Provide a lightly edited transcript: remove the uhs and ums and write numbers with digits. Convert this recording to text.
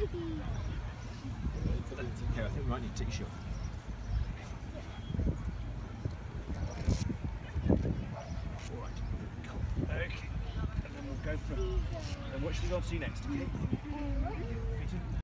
Okay, I think we might need to take a shot. Alright, cool. Okay, and then we'll go for. And what should we go on to see next? Okay?